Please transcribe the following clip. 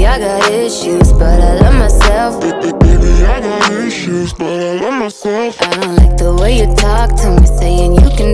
Baby, I got issues, but I love myself. Baby, I got issues, but I love myself. I don't like the way you talk to me, saying you can